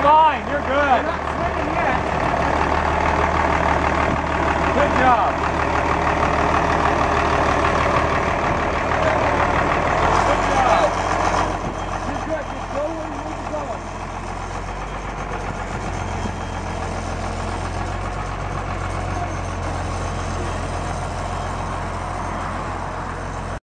fine. You're good. You're not swimming yet. Good job.